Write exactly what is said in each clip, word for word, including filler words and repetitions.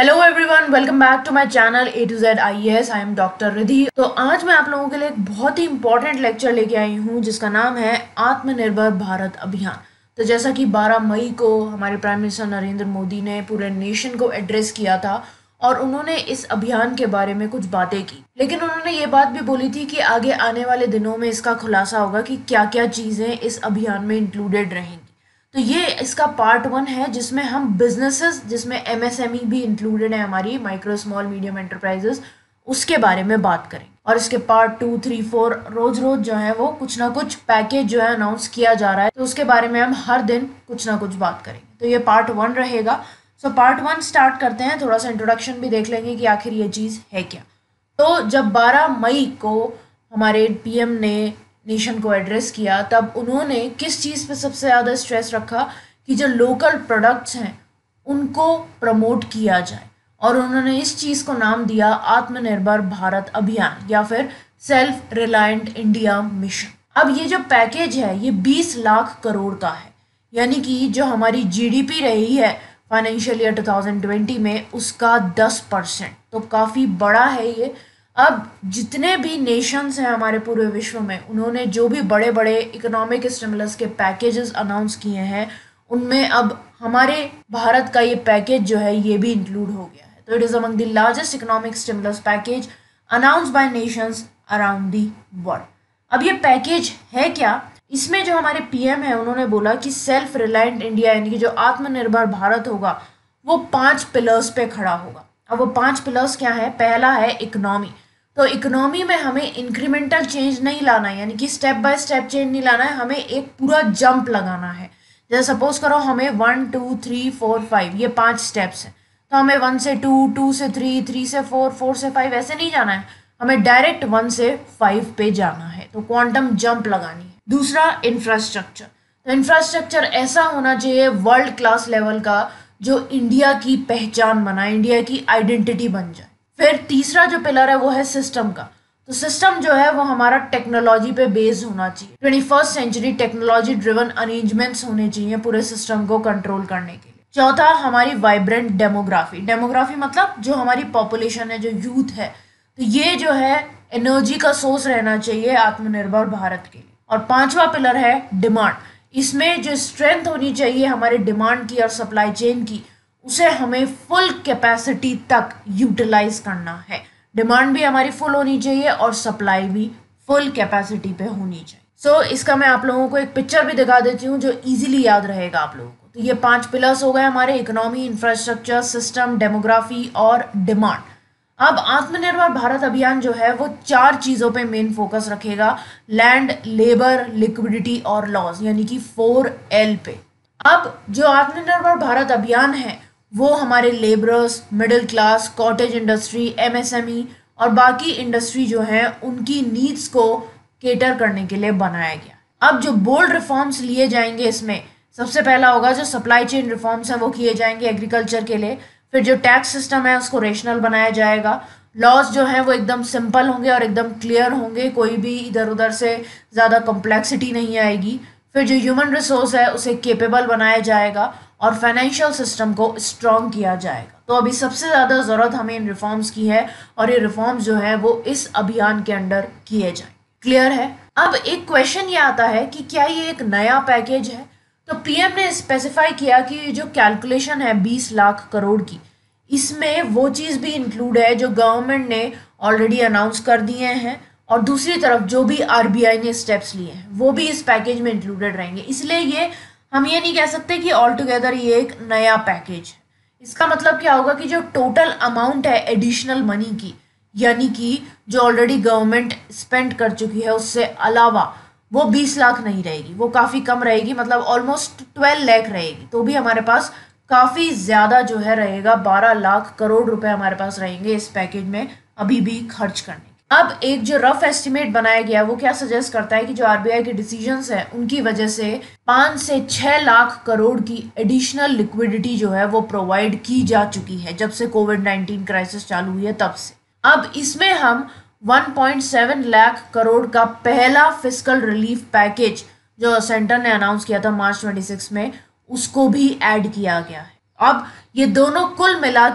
Hello everyone, welcome back to my channel A to Z I A S. I am doctor Ridhi. तो आज मैं आप लोगों के लिए एक बहुत ही इंपॉर्टेंट लेक्चर लेके आई हूँ जिसका नाम है आत्मनिर्भर भारत अभियान। तो जैसा कि बारह मई को हमारे प्राइम मिनिस्टर नरेंद्र मोदी ने पूरे नेशन को एड्रेस किया था और उन्होंने इस अभियान के बारे में कुछ बातें की, लेकिन उन्होंने ये बात भी बोली थी कि आगे आने वाले दिनों में इसका खुलासा होगा कि क्या क्या चीज़ें इस अभियान में इंक्लूडेड रहेंगी। तो ये इसका पार्ट वन है जिसमें हम बिजनेसेस, जिसमें एमएसएमई भी इंक्लूडेड है, हमारी माइक्रो स्मॉल मीडियम एंटरप्राइजेस, उसके बारे में बात करेंगे। और इसके पार्ट टू थ्री फोर रोज रोज जो है वो कुछ ना कुछ पैकेज जो है अनाउंस किया जा रहा है, तो उसके बारे में हम हर दिन कुछ ना कुछ बात करेंगे। तो ये पार्ट वन रहेगा। सो पार्ट वन स्टार्ट करते हैं। थोड़ा सा इंट्रोडक्शन भी देख लेंगे कि आखिर ये चीज़ है क्या। तो जब बारह मई को हमारे पीएम ने नेशन को एड्रेस किया, तब उन्होंने किस चीज़ पे सबसे ज़्यादा स्ट्रेस रखा कि जो लोकल प्रोडक्ट्स हैं उनको प्रमोट किया जाए, और उन्होंने इस चीज़ को नाम दिया आत्मनिर्भर भारत अभियान या फिर सेल्फ रिलायंट इंडिया मिशन। अब ये जो पैकेज है ये बीस लाख करोड़ का है, यानी कि जो हमारी जीडीपी रही है financial year two thousand twenty में उसका दस परसेंट, तो काफ़ी बड़ा है ये। अब जितने भी नेशंस हैं हमारे पूरे विश्व में, उन्होंने जो भी बड़े बड़े इकोनॉमिक स्टिमुलस के पैकेजेस अनाउंस किए हैं उनमें अब हमारे भारत का ये पैकेज जो है ये भी इंक्लूड हो गया है। तो it is among the largest economic stimulus package announce by nations around the world. अब ये पैकेज है क्या? इसमें जो हमारे पीएम है उन्होंने बोला कि सेल्फ रिलायंट इंडिया यानी कि जो आत्मनिर्भर भारत होगा वो पांच पिलर्स पे खड़ा होगा। अब वो पांच पिलर्स क्या है? पहला है इकोनॉमी। तो इकोनॉमी में हमें इंक्रीमेंटल चेंज नहीं लाना है, यानी कि स्टेप बाय स्टेप चेंज नहीं लाना है, हमें एक पूरा जंप लगाना है। जैसे सपोज करो हमें one two three four five ये पांच स्टेप्स हैं, तो हमें वन से टू, टू से थ्री, थ्री से फोर, फोर से फाइव ऐसे नहीं जाना है, हमें डायरेक्ट वन से फाइव पे जाना है। तो क्वांटम जंप लगानी है। दूसरा इंफ्रास्ट्रक्चर। तो इंफ्रास्ट्रक्चर ऐसा होना चाहिए वर्ल्ड क्लास लेवल का जो इंडिया की पहचान बनाए, इंडिया की आइडेंटिटी बन जाए। फिर तीसरा जो पिलर है वो है सिस्टम का। तो सिस्टम जो है वो हमारा टेक्नोलॉजी पे बेस्ड होना चाहिए। Twenty first century technology driven arrangements होने चाहिए पूरे सिस्टम को कंट्रोल करने के लिए। चौथा हमारी वाइब्रेंट डेमोग्राफी। डेमोग्राफी मतलब जो हमारी पॉपुलेशन है, जो यूथ है, तो ये जो है एनर्जी का सोर्स रहना चाहिए आत्मनिर्भर भारत के लिए। और पांचवा पिलर है डिमांड। इसमें जो स्ट्रेंथ होनी चाहिए हमारे डिमांड की और सप्लाई चेन की, उसे हमें फुल कैपेसिटी तक यूटिलाइज करना है। डिमांड भी हमारी फुल होनी चाहिए और सप्लाई भी फुल कैपेसिटी पे होनी चाहिए। सो so, इसका मैं आप लोगों को एक पिक्चर भी दिखा देती हूँ जो इजीली याद रहेगा आप लोगों को। तो ये पांच पिलर्स हो गए हमारे: इकोनॉमी, इंफ्रास्ट्रक्चर, सिस्टम, डेमोग्राफी और डिमांड। अब आत्मनिर्भर भारत अभियान जो है वो चार चीज़ों पे मेन फोकस रखेगा: लैंड, लेबर, लिक्विडिटी और लॉज, यानी कि फोर एल पे। अब जो आत्मनिर्भर भारत अभियान है वो हमारे labourers, middle class, cottage industry, MSME और बाकी इंडस्ट्री जो है उनकी नीड्स को केटर करने के लिए बनाया गया। अब जो बोल्ड रिफॉर्म्स लिए जाएंगे इसमें, सबसे पहला होगा जो सप्लाई चेन रिफॉर्म्स हैं वो किए जाएंगे एग्रीकल्चर के लिए। फिर जो टैक्स सिस्टम है उसको रेशनल बनाया जाएगा। लॉज जो हैं वो एकदम सिंपल होंगे और एकदम क्लियर होंगे, कोई भी इधर उधर से ज़्यादा कॉम्प्लेक्सिटी नहीं आएगी। फिर जो ह्यूमन रिसोर्स है उसे केपेबल बनाया जाएगा और फाइनेंशियल सिस्टम को स्ट्रॉन्ग किया जाएगा। तो अभी सबसे ज़्यादा ज़रूरत हमें इन रिफॉर्म्स की है और ये रिफॉर्म्स जो है वो इस अभियान के अंडर किए जाए। क्लियर है? अब एक क्वेश्चन ये आता है कि क्या ये एक नया पैकेज है? तो पीएम ने स्पेसिफाई किया कि जो कैलकुलेशन है बीस लाख करोड़ की, इसमें वो चीज़ भी इंक्लूड है जो गवर्नमेंट ने ऑलरेडी अनाउंस कर दिए हैं, और दूसरी तरफ जो भी आरबीआई ने स्टेप्स लिए हैं वो भी इस पैकेज में इंक्लूडेड रहेंगे। इसलिए ये हम ये नहीं कह सकते कि ऑल टुगेदर ये एक नया पैकेज है। इसका मतलब क्या होगा कि जो टोटल अमाउंट है एडिशनल मनी की, यानी कि जो ऑलरेडी गवर्नमेंट स्पेंड कर चुकी है उससे अलावा, वो बीस लाख नहीं रहेगी, वो काफ़ी कम रहेगी, मतलब ऑलमोस्ट ट्वेल्व लाख रहेगी। तो भी हमारे पास काफ़ी ज़्यादा जो है रहेगा, बारह लाख करोड़ रुपए हमारे पास रहेंगे इस पैकेज में अभी भी खर्च करने। अब एक जो रफ एस्टिमेट बनाया गया वो क्या सजेस्ट करता है कि जो आरबीआई के डिसीजंस हैं उनकी वजह से पाँच से छः लाख करोड़ की एडिशनल लिक्विडिटी जो है वो प्रोवाइड की जा चुकी है जब से कोविड नाइन्टीन क्राइसिस चालू हुई है तब से। अब इसमें हम one point seven lakh crore का पहला फिस्कल रिलीफ पैकेज जो सेंटर ने अनाउंस किया था मार्च छब्बीस में, उसको भी ऐड किया गया है। अब ये दोनों कुल मिला के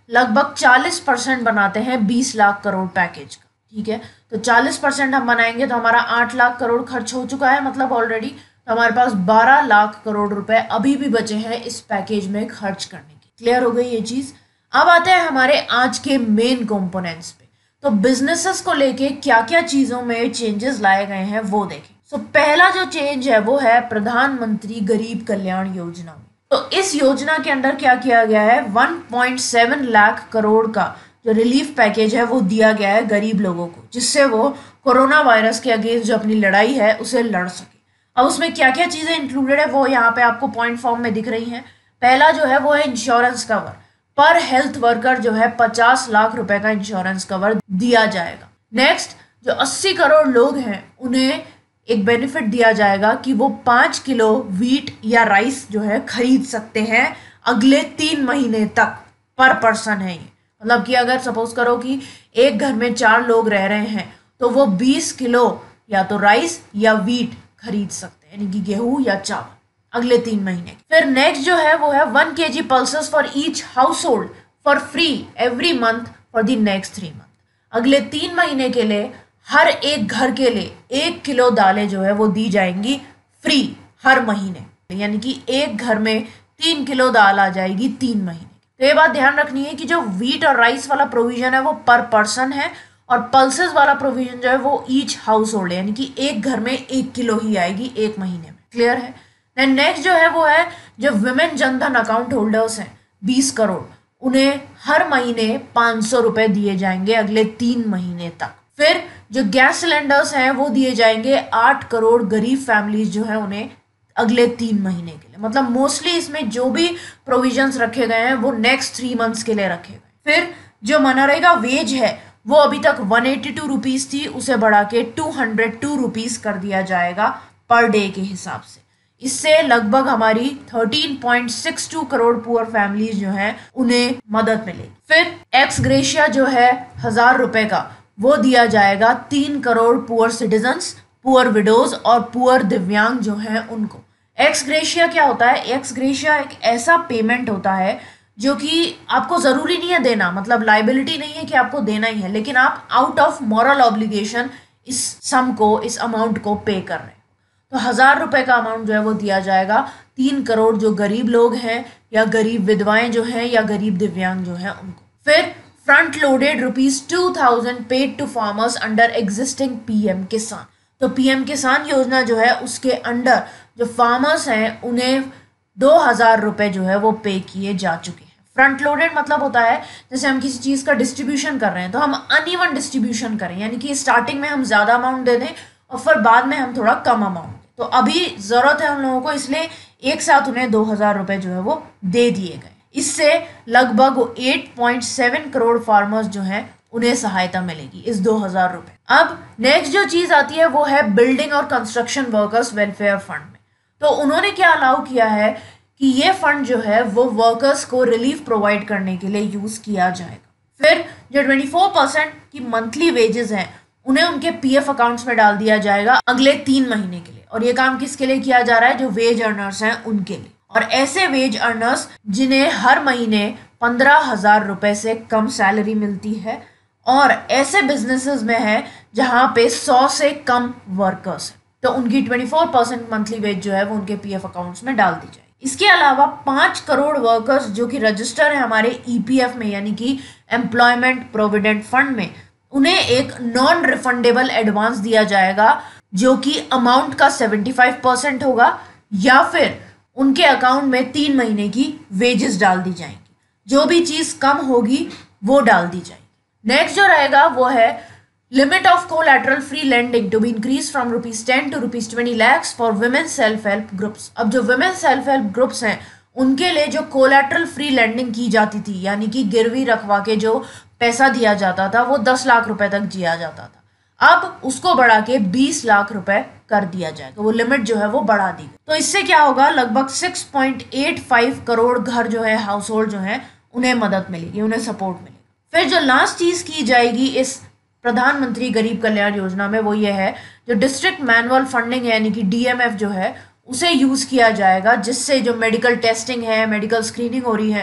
लगभग चालीस परसेंट बनाते हैं बीस लाख करोड़ पैकेज का, ठीक है। तो चालीस परसेंट हम बनाएंगे तो हमारा आठ लाख करोड़ खर्च हो चुका है, मतलब ऑलरेडी। तो हमारे पास बारह लाख करोड़ रुपए अभी भी बचे हैं इस पैकेज में खर्च करने के। क्लियर हो गई ये चीज। अब आते हैं हमारे आज के मेन कंपोनेंट्स पे। तो बिजनेसेस को लेके क्या क्या चीजों में चेंजेस लाए गए हैं वो देखें। सो so, पहला जो चेंज है वो है प्रधानमंत्री गरीब कल्याण योजना में। तो इस योजना के अंदर क्या किया गया है, एक पॉइंट सात लाख करोड़ का जो रिलीफ पैकेज है वो दिया गया है गरीब लोगों को, जिससे वो कोरोना वायरस के अगेंस्ट जो अपनी लड़ाई है उसे लड़ सके। अब उसमें क्या क्या चीजें इंक्लूडेड है वो यहाँ पे आपको पॉइंट फॉर्म में दिख रही हैं। पहला जो है वो है इंश्योरेंस कवर। पर हेल्थ वर्कर जो है पचास लाख रुपए का इंश्योरेंस कवर दिया जाएगा। नेक्स्ट, जो अस्सी करोड़ लोग हैं उन्हें एक बेनिफिट दिया जाएगा कि वो पाँच किलो व्हीट या राइस जो है खरीद सकते हैं अगले तीन महीने तक। पर पर्सन है ये, मतलब कि अगर सपोज करो कि एक घर में चार लोग रह रहे हैं तो वो बीस किलो या तो राइस या व्हीट खरीद सकते हैं, यानी कि गेहूं या चावल अगले तीन महीने। फिर नेक्स्ट जो है वो है one K G pulses for each household for free every month for the next three month. अगले तीन महीने के लिए हर एक घर के लिए एक किलो दालें जो है वो दी जाएंगी फ्री हर महीने, यानी कि एक घर में तीन किलो दाल आ जाएगी तीन महीने। तो ये बात ध्यान रखनी है कि जो व्हीट और राइस वाला प्रोविजन है वो पर पर्सन है, और पल्सेस वाला प्रोविजन जो है वो ईच हाउस होल्ड है, यानी कि एक घर में एक किलो ही आएगी एक महीने में। क्लियर है। देन नेक्स्ट जो है वो है जो विमेन जनधन अकाउंट होल्डर्स हैं बीस करोड़, उन्हें हर महीने पाँच सौ रुपए दिए जाएंगे अगले तीन महीने तक। फिर जो गैस सिलेंडर्स हैं वो दिए जाएंगे आठ करोड़ गरीब फैमिलीज जो है उन्हें अगले तीन महीने के लिए। मतलब मोस्टली इसमें जो भी प्रोविजंस रखे गए हैं वो नेक्स्ट थ्री मंथ्स के लिए रखे गए। फिर जो मनरेगा वेज है वो अभी तक वन एटी टू रुपीज़ थी, उसे बढ़ा के टू हंड्रेड टू रुपीज़ कर दिया जाएगा पर डे के हिसाब से। इससे लगभग हमारी thirteen point six two crore poor families जो हैं उन्हें मदद मिलेगी। फिर एक्स ग्रेशिया जो है हजार रुपए का वो दिया जाएगा तीन crore poor citizens, poor widows और पुअर दिव्यांग जो हैं उनको। एक्स ग्रेशिया क्या होता है? एक्स ग्रेशिया एक ऐसा पेमेंट होता है जो कि आपको ज़रूरी नहीं है देना, मतलब लाइबिलिटी नहीं है कि आपको देना ही है, लेकिन आप आउट ऑफ मॉरल ऑब्लिगेशन इस सम को, इस अमाउंट को पे कर रहे हैं। तो हज़ार रुपए का अमाउंट जो है वो दिया जाएगा तीन करोड़ जो गरीब लोग हैं या गरीब विधवाएं जो हैं या गरीब दिव्यांग जो हैं उनको। फिर front loaded rupees two thousand paid to farmers under existing PM Kisan. तो पीएम किसान योजना जो है उसके अंडर जो फार्मर्स हैं उन्हें दो हजार रुपए जो है वो पे किए जा चुके हैं। फ्रंट लोडेड मतलब होता है जैसे हम किसी चीज़ का डिस्ट्रीब्यूशन कर रहे हैं तो हम अनइवन डिस्ट्रीब्यूशन करें, यानी कि स्टार्टिंग में हम ज़्यादा अमाउंट दे दें और फिर बाद में हम थोड़ा कम अमाउंट दें। तो अभी ज़रूरत है उन लोगों को, इसलिए एक साथ उन्हें दो हज़ार रुपये जो है वो दे दिए गए। इससे लगभग आठ पॉइंट सात करोड़ फार्मर्स जो हैं उन्हें सहायता मिलेगी इस दो हज़ार रुपये। अब नेक्स्ट जो चीज़ आती है वो है बिल्डिंग और कंस्ट्रक्शन वर्कर्स वेलफेयर फंड में। तो उन्होंने क्या अलाउ किया है कि ये फंड जो है वो वर्कर्स को रिलीफ प्रोवाइड करने के लिए यूज़ किया जाएगा। फिर जो चौबीस परसेंट की मंथली वेजेस हैं उन्हें उनके पीएफ अकाउंट्स में डाल दिया जाएगा अगले तीन महीने के लिए। और ये काम किसके लिए किया जा रहा है? जो वेज अर्नर्स हैं उनके लिए। और ऐसे वेज अर्नर्स जिन्हें हर महीने पंद्रह हजार रुपए से कम सैलरी मिलती है और ऐसे बिजनेसेस में है जहां पे सौ से कम वर्कर्स हैं, तो उनकी चौबीस परसेंट मंथली वेज जो है वो उनके पीएफ अकाउंट्स में डाल दी जाएगी। इसके अलावा पाँच करोड़ वर्कर्स जो कि रजिस्टर है हमारे ईपीएफ में, यानी कि एम्प्लॉयमेंट प्रोविडेंट फंड में, उन्हें एक नॉन रिफंडेबल एडवांस दिया जाएगा जो कि अमाउंट का पचहत्तर परसेंट होगा, या फिर उनके अकाउंट में तीन महीने की वेजेस डाल दी जाएंगी। जो भी चीज़ कम होगी वो डाल दी जाएगी। नेक्स्ट जो रहेगा वो है limit of collateral free lending to be increase from rupees ten to rupees twenty lakhs for women self help groups. अब जो वुमेन सेल्फ हेल्प ग्रुप्स हैं उनके लिए जो कोलैटरल फ्री लेंडिंग की जाती थी, यानी कि गिरवी रखवा के जो पैसा दिया जाता था वो दस लाख रुपए तक दिया जाता था, अब उसको बढ़ा के बीस लाख रुपए कर दिया जाएगा। तो वो लिमिट जो है वो बढ़ा दी गई। तो इससे क्या होगा, लगभग छह पॉइंट आठ पाँच करोड़ घर जो है, हाउस होल्ड जो है, उन्हें मदद मिलेगी, उन्हें सपोर्ट मिलेगा। फिर जो लास्ट चीज की जाएगी इस प्रधानमंत्री गरीब कल्याण योजना में वो ये है जो डिस्ट्रिक्ट मैनुअल फंडिंग है, यानी कि डीएमएफ जो है उसे यूज किया जाएगा, जिससे जो मेडिकल टेस्टिंग है, मेडिकल स्क्रीनिंग हो रही है,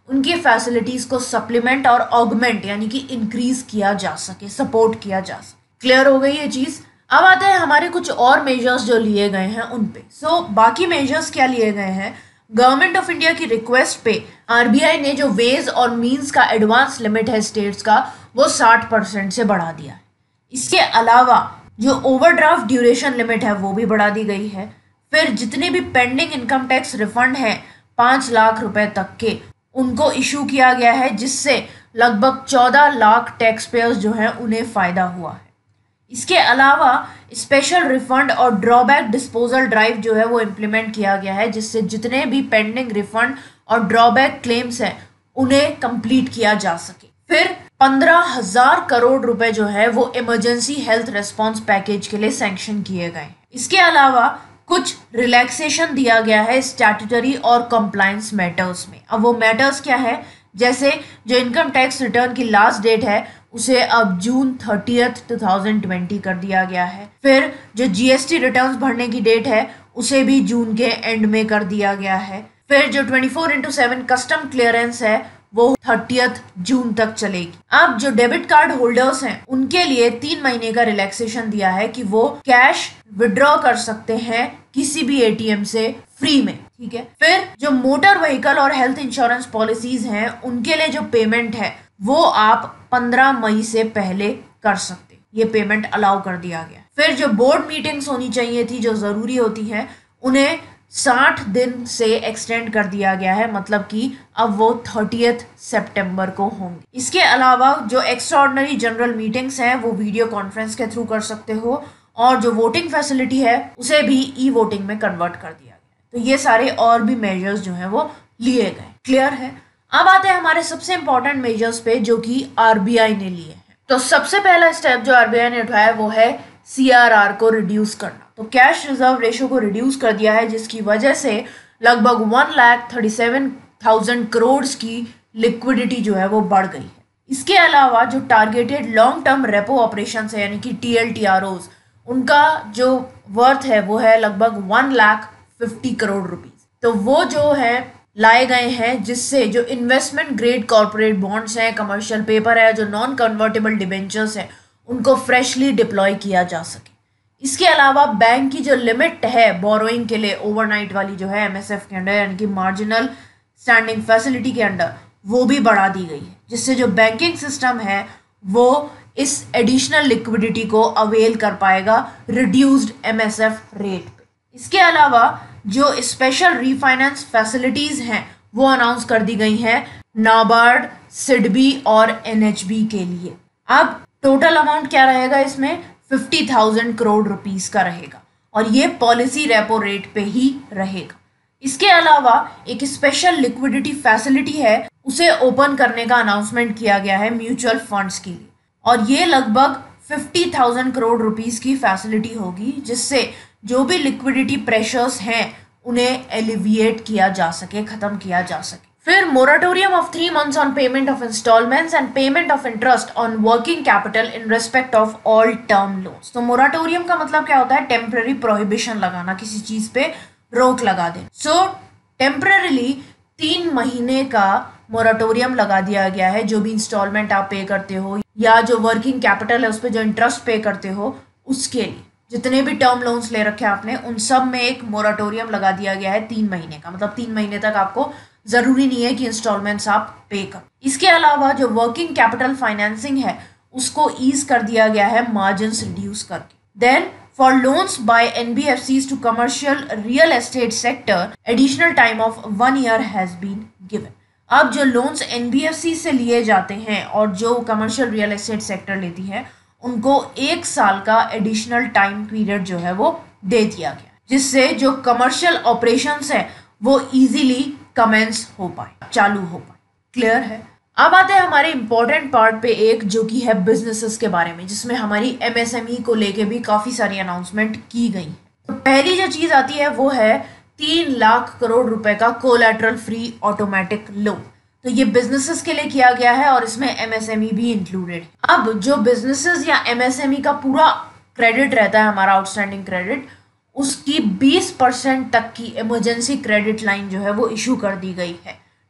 उनकी फैसिलिटीज को सप्लीमेंट और ऑगमेंट यानी कि इंक्रीज किया जा सके, सपोर्ट किया जा सके। क्लियर हो गई ये चीज। अब आते हैं हमारे कुछ और मेजर्स जो लिए गए हैं उन पे। सो so, बाकी मेजर्स क्या लिए गए हैं, गवर्नमेंट ऑफ इंडिया की रिक्वेस्ट पे आरबीआई ने जो वेज और मीन्स का एडवांस लिमिट है स्टेट्स का वो साठ परसेंट से बढ़ा दिया है। इसके अलावा जो ओवरड्राफ्ट ड्यूरेशन लिमिट है वो भी बढ़ा दी गई है। फिर जितने भी पेंडिंग इनकम टैक्स रिफंड हैं पाँच लाख रुपए तक के उनको इशू किया गया है, जिससे लगभग चौदह लाख टैक्स पेयर्स जो हैं उन्हें फ़ायदा हुआ है। इसके अलावा स्पेशल रिफंड और ड्रॉबैक डिस्पोजल ड्राइव जो है वो इम्प्लीमेंट किया गया है, जिससे जितने भी पेंडिंग रिफंड और ड्रॉबैक क्लेम्स हैं उन्हें कंप्लीट किया जा सके। फिर पंद्रह हजार करोड़ रुपए जो है वो इमरजेंसी हेल्थ रिस्पांस पैकेज के लिए सैंक्शन किए गए। इसके अलावा कुछ रिलैक्सेशन दिया गया है स्टैट्यूटरी और कंप्लायंस मैटर्स में। अब वो मैटर्स क्या है, जैसे जो इनकम टैक्स रिटर्न की लास्ट डेट है उसे अब June thirtieth two thousand twenty कर दिया गया है। फिर जो जीएसटी रिटर्न्स भरने की डेट है उसे भी जून के एंड में कर दिया गया है। फिर जो twenty four into seven custom clearance है वो थर्टियथ जून तक चलेगी। अब जो डेबिट कार्ड होल्डर्स हैं उनके लिए तीन महीने का रिलैक्सेशन दिया है कि वो कैश विड्रॉ कर सकते हैं किसी भी एटीएम से फ्री में, ठीक है। फिर जो मोटर व्हीकल और हेल्थ इंश्योरेंस पॉलिसीज हैं उनके लिए जो पेमेंट है वो आप पंद्रह मई से पहले कर सकते, ये पेमेंट अलाउ कर दिया गया। फिर जो बोर्ड मीटिंग्स होनी चाहिए थी जो जरूरी होती हैं उन्हें साठ दिन से एक्सटेंड कर दिया गया है, मतलब कि अब वो थर्टियथ सितंबर को होंगे। इसके अलावा जो एक्स्ट्राऑर्डिनरी जनरल मीटिंग्स हैं वो वीडियो कॉन्फ्रेंस के थ्रू कर सकते हो, और जो वोटिंग फैसिलिटी है उसे भी ई वोटिंग में कन्वर्ट कर दिया गया। तो ये सारे और भी मेजर्स जो हैं वो लिए गए। क्लियर है। अब आते हैं हमारे सबसे इंपॉर्टेंट मेजर्स पे जो कि आरबीआई ने लिए हैं। तो सबसे पहला स्टेप जो आरबीआई ने उठाया वो है सीआरआर को रिड्यूस करना। तो कैश रिजर्व रेशो को रिड्यूस कर दिया है, जिसकी वजह से लगभग one lakh thirty seven thousand crore की लिक्विडिटी जो है वो बढ़ गई है। इसके अलावा जो targeted long term repo operation है यानी कि टीएलटीआरओज, उनका जो वर्थ है वो है लगभग one lakh fifty crore rupees. तो वो जो है लाए गए हैं, जिससे जो इन्वेस्टमेंट ग्रेड कॉर्पोरेट बॉन्ड्स हैं, कमर्शियल पेपर है, जो नॉन कन्वर्टेबल डिबेंचर्स हैं, उनको फ्रेशली डिप्लॉय किया जा सके। इसके अलावा बैंक की जो लिमिट है बोरोइंग के लिए ओवरनाइट वाली जो है एमएसएफ के अंडर यानी कि मार्जिनल स्टैंडिंग फैसिलिटी के अंडर, वो भी बढ़ा दी गई है, जिससे जो बैंकिंग सिस्टम है वो इस एडिशनल लिक्विडिटी को अवेल कर पाएगा रिड्यूस्ड एमएसएफ रेट पे। इसके अलावा जो स्पेशल रीफाइनेंस फैसिलिटीज हैं वो अनाउंस कर दी गई हैं नाबार्ड, सिडबी और एनएचबी के लिए। अब टोटल अमाउंट क्या रहेगा इसमें, फिफ्टी थाउजेंड करोड़ रुपीस का रहेगा, और ये पॉलिसी रेपो रेट पे ही रहेगा। इसके अलावा एक स्पेशल लिक्विडिटी फैसिलिटी है, उसे ओपन करने का अनाउंसमेंट किया गया है म्यूचुअल फंड्स के लिए, और ये लगभग फिफ्टी थाउजेंड करोड़ रुपीस की फैसिलिटी होगी, जिससे जो भी लिक्विडिटी प्रेशर्स हैं उन्हें एलिविएट किया जा सके, खत्म किया जा सके। फिर moratorium of three months on payment of instalments and payment of interest on working capital in respect of all term loans. तो मोराटोरियम का मतलब क्या होता है, टेम्पररी प्रोहिबिशन लगाना, किसी चीज पे रोक लगा देना। सो टेम्पररीली तीन महीने का मोराटोरियम लगा दिया गया है, जो भी इंस्टॉलमेंट आप पे करते हो या जो वर्किंग कैपिटल है उस पर जो इंटरेस्ट पे करते हो उसके लिए, जितने भी टर्म लोन्स ले रखे हैं आपने उन सब में एक मोराटोरियम लगा दिया गया है तीन महीने का। मतलब तीन महीने तक आपको जरूरी नहीं है कि इंस्टॉलमेंट्स आप पे करो। इसके अलावा जो वर्किंग कैपिटल फाइनेंसिंग है उसको ईज कर दिया गया है मार्जिन्स रिड्यूस करके। Then for loans by NBFCs to commercial real estate sector additional time of one year has been given. अब जो लोन्स एनबीएफसी से लिए जाते हैं और जो कमर्शियल रियल एस्टेट सेक्टर लेती है उनको एक साल का एडिशनल टाइम पीरियड जो है वो दे दिया गया, जिससे जो कमर्शियल ऑपरेशंस है वो इजीली कमेंस हो पाए, चालू हो पाए। क्लियर है। अब आते हैं हमारे इंपॉर्टेंट पार्ट पे एक, जो कि है बिजनेसेस के बारे में, जिसमें हमारी एमएसएमई को लेके भी काफी सारी अनाउंसमेंट की गई। तो पहली जो चीज आती है वो है तीन लाख करोड़ रुपए का कोलैटरल फ्री ऑटोमेटिक लोन। तो ये बिजनेसेस के लिए किया गया है और इसमें एमएसएमई भी इंक्लूडेड है। अब जो बिजनेसेस या एमएसएमई का पूरा क्रेडिट रहता है, हमारा आउटस्टैंडिंग क्रेडिट, उसकी बीस परसेंट तक की इमरजेंसी क्रेडिट लाइन जो है वो इशू कर दी गई है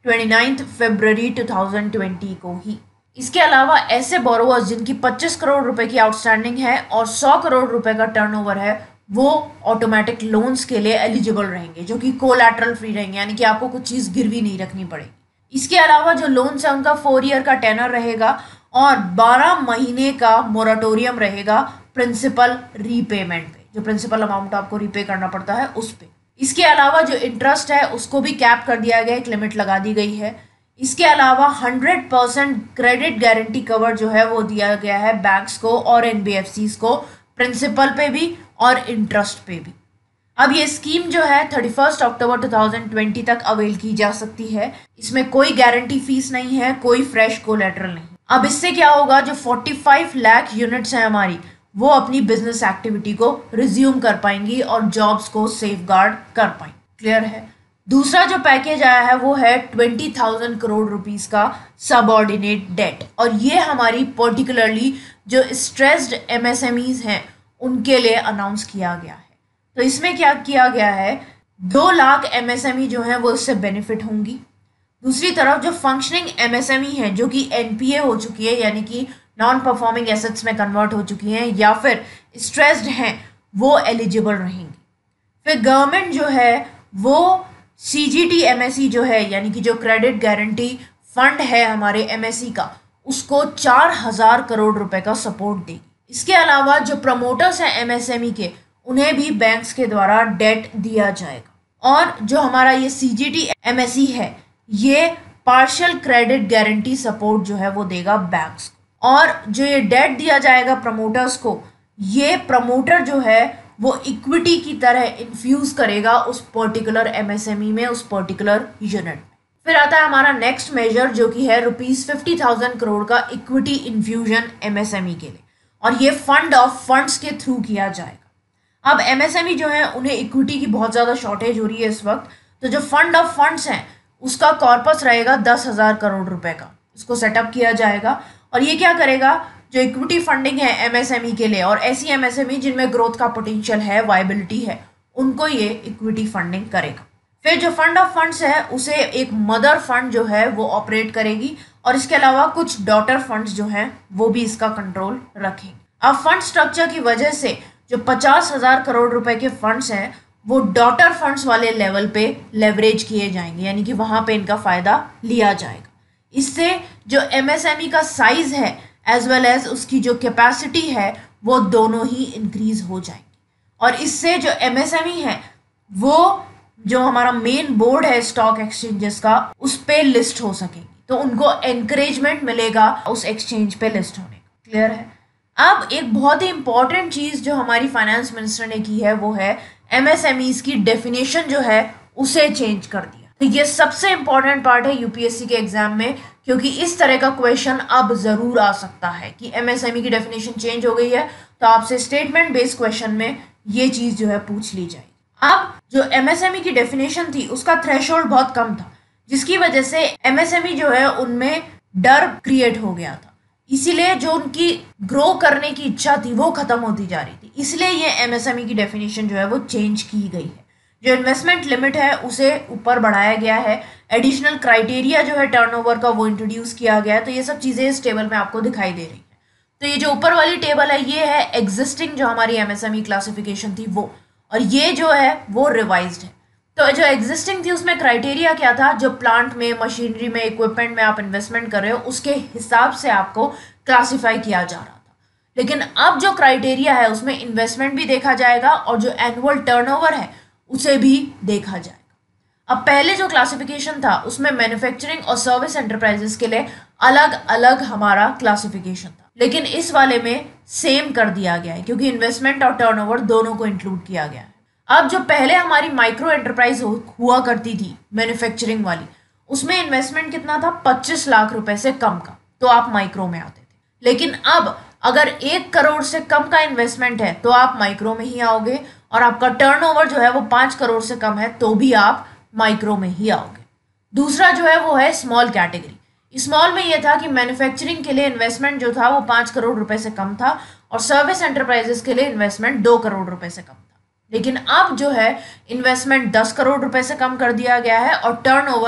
उनतीस फरवरी दो हज़ार बीस को ही। इसके अलावा ऐसे बोरोवर्स जिनकी पच्चीस करोड़ रुपए की आउटस्टैंडिंग है और सौ करोड़ रुपए का टर्नओवर है, वो ऑटोमेटिक लोन्स के लिए एलिजिबल रहेंगे, जो कि कोलैटरल फ्री रहेंगे, यानी कि आपको कुछ चीज़ गिरवी नहीं रखनी पड़ेगी। इसके अलावा जो लोन्स है उनका फोर ईयर का टेनर रहेगा और बारह महीने का मोराटोरियम रहेगा प्रिंसिपल रीपेमेंट पे, जो प्रिंसिपल अमाउंट आपको रीपे करना पड़ता है उस पे। इसके अलावा जो इंटरेस्ट है उसको भी कैप कर दिया गया है, एक लिमिट लगा दी गई है। इसके अलावा hundred percent credit guarantee cover जो है वो दिया गया है बैंक्स को और एनबीएफसीज को, प्रिंसिपल पे भी और इंटरेस्ट पे भी। अब ये स्कीम जो है थर्टी फर्स्ट अक्टूबर दो हज़ार बीस तक अवेल की जा सकती है। इसमें कोई गारंटी फीस नहीं है, कोई फ्रेश कोलैटरल नहीं। अब इससे क्या होगा, जो पैंतालीस लाख यूनिट्स हैं हमारी, वो अपनी बिजनेस एक्टिविटी को रिज्यूम कर पाएंगी और जॉब्स को सेफगार्ड कर पाएंगी। क्लियर है। दूसरा जो पैकेज आया है वो है ट्वेंटी थाउजेंड करोड़ रुपीस का सबऑर्डिनेट डेट, और ये हमारी पर्टिकुलरली जो स्ट्रेस्ड एमएसएमईज हैं उनके लिए अनाउंस किया गया है। तो इसमें क्या किया गया है, दो लाख एमएसएमई जो हैं वो इससे बेनिफिट होंगी। दूसरी तरफ जो फंक्शनिंग एमएसएमई है जो कि एनपीए हो चुकी है, यानी कि नॉन परफॉर्मिंग एसेट्स में कन्वर्ट हो चुकी हैं या फिर स्ट्रेस्ड हैं, वो एलिजिबल रहेंगी। फिर गवर्नमेंट जो है वो सीजीटी एमएसई जो है, यानी कि जो क्रेडिट गारंटी फंड है हमारे एमएसई का, उसको चार हजार करोड़ रुपए का सपोर्ट देगी। इसके अलावा जो प्रमोटर्स हैं एमएसएमई के, उन्हें भी बैंक्स के द्वारा डेट दिया जाएगा। और जो हमारा ये सीजीटी एमएसई है, ये पार्शियल क्रेडिट गारंटी सपोर्ट जो है वो देगा बैंक्स को। और जो ये डेट दिया जाएगा प्रमोटर्स को, ये प्रमोटर जो है वो इक्विटी की तरह इन्फ्यूज करेगा उस पर्टिकुलर एमएसएमई में, उस पर्टिकुलर यूनिट में। फिर आता है हमारा नेक्स्ट मेजर जो कि है रुपीज फिफ्टी थाउजेंड करोड़ का इक्विटी इन्फ्यूजन एमएसएमई के लिए, और ये फंड ऑफ फंड्स के थ्रू किया जाएगा। अब एमएसएमई जो है उन्हें इक्विटी की बहुत ज़्यादा शॉर्टेज हो रही है इस वक्त, तो जो फंड ऑफ फंड्स हैं उसका कॉर्पस रहेगा दस हज़ार करोड़ रुपए का। इसको सेटअप किया जाएगा और ये क्या करेगा, जो इक्विटी फंडिंग है एमएसएमई के लिए और ऐसी एमएसएमई जिनमें ग्रोथ का पोटेंशियल है, वायबिलिटी है, उनको ये इक्विटी फंडिंग करेगा। फिर जो फंड ऑफ फंड्स है उसे एक मदर फंड जो है वो ऑपरेट करेगी और इसके अलावा कुछ डॉटर फंड्स जो हैं वो भी इसका कंट्रोल रखेंगे। अब फंड स्ट्रक्चर की वजह से जो पचास हजार करोड़ रुपए के फंड्स हैं वो डॉटर फंड्स वाले लेवल पे लेवरेज किए जाएंगे, यानी कि वहां पे इनका फायदा लिया जाएगा। इससे जो एमएसएमई का साइज है एज वेल एज उसकी जो कैपेसिटी है वो दोनों ही इंक्रीज हो जाएंगी, और इससे जो एमएसएमई है वो जो हमारा मेन बोर्ड है स्टॉक एक्सचेंजेस का, उस पे लिस्ट हो सकेंगी, तो उनको एनकरेजमेंट मिलेगा उस एक्सचेंज पे लिस्ट होने का। क्लियर है। अब एक बहुत ही इंपॉर्टेंट चीज जो हमारी फाइनेंस मिनिस्टर ने की है वो है एमएसएमईज की डेफिनेशन जो है उसे चेंज कर दिया। तो ये सबसे इंपॉर्टेंट पार्ट है यूपीएससी के एग्जाम में, क्योंकि इस तरह का क्वेश्चन अब जरूर आ सकता है कि एमएसएमई की डेफिनेशन चेंज हो गई है, तो आपसे स्टेटमेंट बेस्ड क्वेश्चन में ये चीज जो है पूछ ली जाएगी। अब जो एमएसएमई की डेफिनेशन थी उसका थ्रेशोल्ड बहुत कम था, जिसकी वजह से एमएसएमई जो है उनमें डर क्रिएट हो गया था, इसीलिए जो उनकी ग्रो करने की इच्छा थी वो खत्म होती जा रही थी। इसलिए ये एमएसएमई की डेफिनेशन जो है वो चेंज की गई है। जो इन्वेस्टमेंट लिमिट है उसे ऊपर बढ़ाया गया है, एडिशनल क्राइटेरिया जो है टर्नओवर का वो इंट्रोड्यूस किया गया है। तो ये सब चीज़ें इस टेबल में आपको दिखाई दे रही है। तो ये जो ऊपर वाली टेबल है ये है एग्जिस्टिंग जो हमारी एमएसएमई क्लासिफिकेशन थी वो, और ये जो है वो रिवाइज्ड है। तो जो एग्जिस्टिंग थी उसमें क्राइटेरिया क्या था, जो प्लांट में, मशीनरी में, इक्विपमेंट में आप इन्वेस्टमेंट कर रहे हो उसके हिसाब से आपको क्लासिफाई किया जा रहा था। लेकिन अब जो क्राइटेरिया है उसमें इन्वेस्टमेंट भी देखा जाएगा और जो एनुअल टर्नओवर है उसे भी देखा जाएगा। अब पहले जो क्लासिफिकेशन था उसमें मैन्युफैक्चरिंग और सर्विस एंटरप्राइजेस के लिए अलग अलग हमारा क्लासिफिकेशन था, लेकिन इस वाले में सेम कर दिया गया है क्योंकि इन्वेस्टमेंट और टर्नओवर दोनों को इंक्लूड किया गया है। अब जो पहले हमारी माइक्रो एंटरप्राइज हुआ करती थी मैन्युफैक्चरिंग वाली, उसमें इन्वेस्टमेंट कितना था, पच्चीस लाख रुपए से कम का, तो आप माइक्रो में आते थे। लेकिन अब अगर एक करोड़ से कम का इन्वेस्टमेंट है तो आप माइक्रो में ही आओगे, और आपका टर्नओवर जो है वो पाँच करोड़ से कम है तो भी आप माइक्रो में ही आओगे। दूसरा जो है वो है स्मॉल कैटेगरी। स्मॉल में ये था कि मैन्युफैक्चरिंग के लिए इन्वेस्टमेंट जो था वो पाँच करोड़ रुपए से कम था और सर्विस एंटरप्राइजेस के लिए इन्वेस्टमेंट दो करोड़ रुपए से कम था। लेकिन अब जो है इन्वेस्टमेंट दस करोड़ रुपए से कम कर दिया गया है और टर्नओवर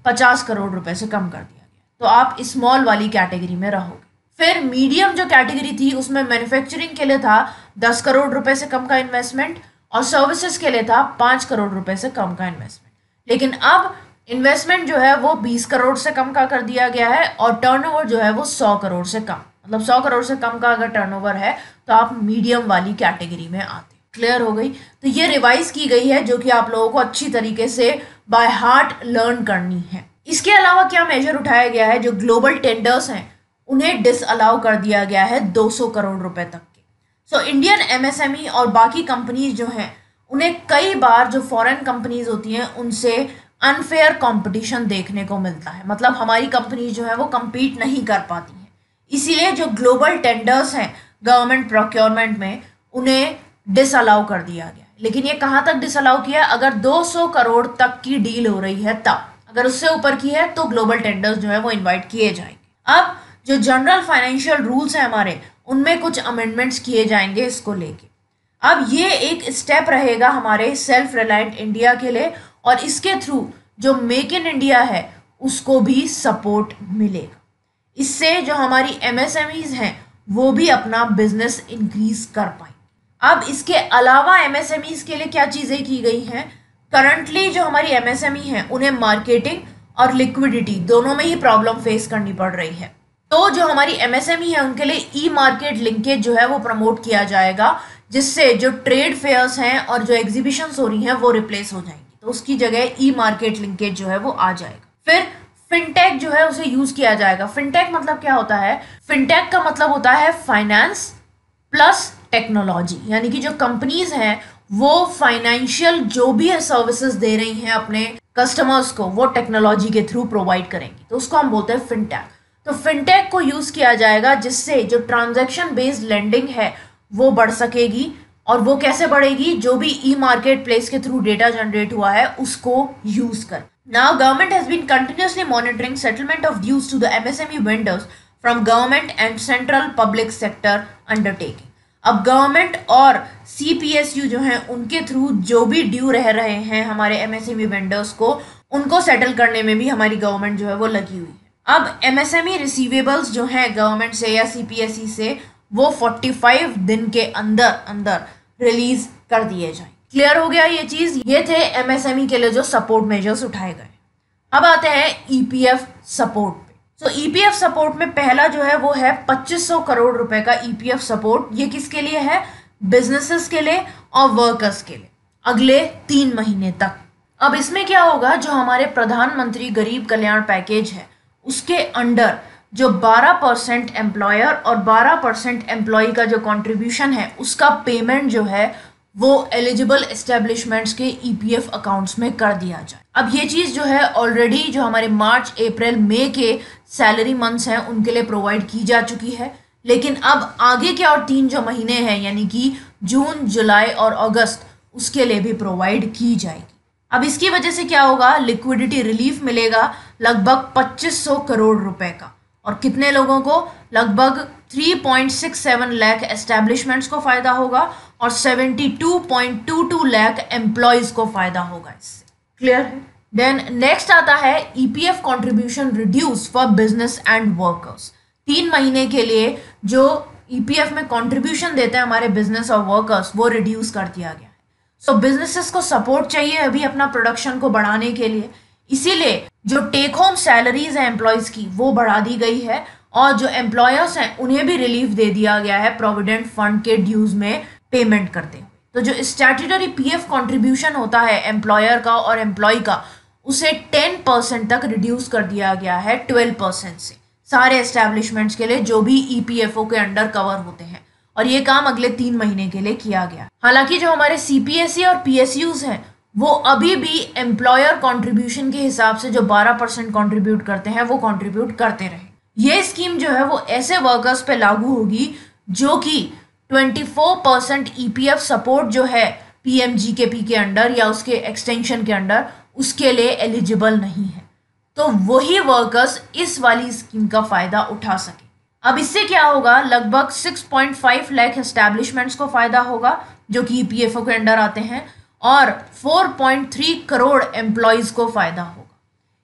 पचास करोड़ रुपए से कम कर दिया गया। तो आप स्मॉल वाली कैटेगरी में रहोगे। फिर मीडियम जो कैटेगरी थी उसमें मैन्युफैक्चरिंग के लिए था दस करोड़ रुपए से कम का इन्वेस्टमेंट और सर्विसेज के लिए था पाँच करोड़ रुपए से कम का इन्वेस्टमेंट। लेकिन अब इन्वेस्टमेंट जो है वो बीस करोड़ से कम का कर दिया गया है और टर्नओवर जो है वो सौ करोड़ से कम, मतलब सौ करोड़ से कम का अगर टर्नओवर है तो आप मीडियम वाली कैटेगरी में आते। क्लियर हो गई? तो ये रिवाइज की गई है जो कि आप लोगों को अच्छी तरीके से बाय हार्ट लर्न करनी है। इसके अलावा क्या मेजर उठाया गया है, जो ग्लोबल टेंडर्स हैं उन्हें डिसअलाउ कर दिया गया है दो सौ करोड़ रुपए तक के। सो इंडियन एमएसएमई और बाकी कंपनीज जो हैं उन्हें कई बार जो फॉरेन कंपनीज होती हैं उनसे अनफेयर कंपटीशन देखने को मिलता है, मतलब हमारी कंपनी जो है वो compete नहीं कर पाती हैं। इसीलिए जो ग्लोबल टेंडर्स हैं गवर्नमेंट प्रोक्योरमेंट में उन्हें डिसअलाउ कर दिया गया है। लेकिन ये कहाँ तक डिसअलाउ किया है? अगर दो सौ करोड़ तक की डील हो रही है तब, अगर उससे ऊपर की है तो ग्लोबल टेंडर्स जो है वो इन्वाइट किए जाएंगे। अब जो जनरल फाइनेंशियल रूल्स हैं हमारे उनमें कुछ अमेंडमेंट्स किए जाएंगे इसको लेके। अब ये एक स्टेप रहेगा हमारे सेल्फ रिलायंट इंडिया के लिए और इसके थ्रू जो मेक इन इंडिया है उसको भी सपोर्ट मिलेगा। इससे जो हमारी एमएसएमईज हैं वो भी अपना बिजनेस इंक्रीज कर पाएंगे। अब इसके अलावा एमएसएमईज के लिए क्या चीज़ें की गई हैं? करंटली जो हमारी एमएसएमई हैं उन्हें मार्केटिंग और लिक्विडिटी दोनों में ही प्रॉब्लम फेस करनी पड़ रही है। तो जो हमारी एमएसएमई है उनके लिए ई मार्केट लिंकेज जो है वो प्रमोट किया जाएगा, जिससे जो ट्रेड फेयर्स हैं और जो एग्जीबिशंस हो रही हैं वो रिप्लेस हो जाएंगी। तो उसकी जगह ई मार्केट लिंकेज जो है वो आ जाएगा। फिर फिनटेक जो है उसे यूज किया जाएगा। फिनटेक मतलब क्या होता है? फिनटेक का मतलब होता है फाइनेंस प्लस टेक्नोलॉजी, यानी कि जो कंपनीज हैं वो फाइनेंशियल जो भी है सर्विसेज दे रही हैं अपने कस्टमर्स को वो टेक्नोलॉजी के थ्रू प्रोवाइड करेंगी, तो उसको हम बोलते हैं फिनटेक। तो फिनटेक को यूज किया जाएगा जिससे जो ट्रांजैक्शन बेस्ड लेंडिंग है वो बढ़ सकेगी। और वो कैसे बढ़ेगी? जो भी ई मार्केट प्लेस के थ्रू डेटा जनरेट हुआ है उसको यूज कर। Now government has been continuously monitoring settlement of dues to the MSME vendors from government and central public sector undertaking. अब गवर्नमेंट और सीपीएसयू जो हैं उनके थ्रू जो भी ड्यू रह रहे हैं हमारे एमएसएमई वेंडर्स को, उनको सेटल करने में भी हमारी गवर्नमेंट जो है वो लगी हुई है। अब एमएसएमई रिसीवेबल्स जो हैं गवर्नमेंट से या सीपीएसई से वो पैंतालीस दिन के अंदर अंदर रिलीज कर दिए जाए। क्लियर हो गया ये चीज? ये थे एमएसएमई के लिए जो सपोर्ट मेजर्स उठाए गए। अब आते हैं ईपीएफ सपोर्ट पे। सो ईपीएफ सपोर्ट में पहला जो है वो है पच्चीस सौ करोड़ रुपए का ईपीएफ सपोर्ट। ये किसके लिए है? बिजनेसेस के लिए और वर्कर्स के लिए अगले तीन महीने तक। अब इसमें क्या होगा, जो हमारे प्रधानमंत्री गरीब कल्याण पैकेज है उसके अंडर जो बारह परसेंट एम्प्लॉयर और बारह परसेंट एम्प्लॉय का जो कंट्रीब्यूशन है उसका पेमेंट जो है वो एलिजिबल एस्टेब्लिशमेंट्स के ईपीएफ अकाउंट्स में कर दिया जाए। अब ये चीज़ जो है ऑलरेडी जो हमारे मार्च अप्रैल मई के सैलरी मंथ्स हैं उनके लिए प्रोवाइड की जा चुकी है, लेकिन अब आगे के और तीन जो महीने हैं यानी कि जून जुलाई और अगस्त उसके लिए भी प्रोवाइड की जाएगी। अब इसकी वजह से क्या होगा, लिक्विडिटी रिलीफ मिलेगा लगभग पच्चीस सौ करोड़ रुपए का। और कितने लोगों को? लगभग तीन पॉइंट छह सात लाख एस्टैब्लिशमेंट्स को फायदा होगा और बहत्तर पॉइंट दो दो लाख एम्प्लॉयज को फायदा होगा इससे। क्लियर है? देन नेक्स्ट आता है EPF contribution reduce for business and workers. तीन महीने के लिए जो ईपीएफ में कंट्रीब्यूशन देते हैं हमारे बिजनेस और वर्कर्स वो रिड्यूस कर दिया गया है। सो बिजनेसेस को सपोर्ट चाहिए अभी अपना प्रोडक्शन को बढ़ाने के लिए, इसीलिए जो टेक होम सैलरीज हैं एम्प्लॉयज की वो बढ़ा दी गई है और जो एम्प्लॉयर्स हैं उन्हें भी रिलीफ दे दिया गया है प्रोविडेंट फंड के ड्यूज में पेमेंट करते हुए। तो जो स्टैट्यूटरी पीएफ कंट्रीब्यूशन होता है एम्प्लॉयर का और एम्प्लॉय का उसे टेन परसेंट तक रिड्यूस कर दिया गया है ट्वेल्व परसेंट से सारे एस्टैब्लिशमेंट्स के लिए जो भी ईपीएफओ के अंडर कवर होते हैं, और ये काम अगले तीन महीने के लिए किया गया। हालांकि जो हमारे सीपीएसई और पीएसयूज हैं वो अभी भी एम्प्लॉयर कंट्रीब्यूशन के हिसाब से जो बारह परसेंट कंट्रीब्यूट करते हैं वो कंट्रीब्यूट करते रहे। ये स्कीम जो है वो ऐसे वर्कर्स पे लागू होगी जो कि चौबीस परसेंट ईपीएफ सपोर्ट जो है पीएमजीकेपी के अंडर या उसके एक्सटेंशन के अंडर उसके लिए एलिजिबल नहीं है, तो वही वर्कर्स इस वाली स्कीम का फायदा उठा सके। अब इससे क्या होगा, लगभग छह पॉइंट पाँच लाख एस्टैब्लिशमेंट्स को फायदा होगा जो कि ईपीएफओ के अंडर आते हैं और चार पॉइंट तीन करोड़ एम्प्लॉयज को फायदा होगा।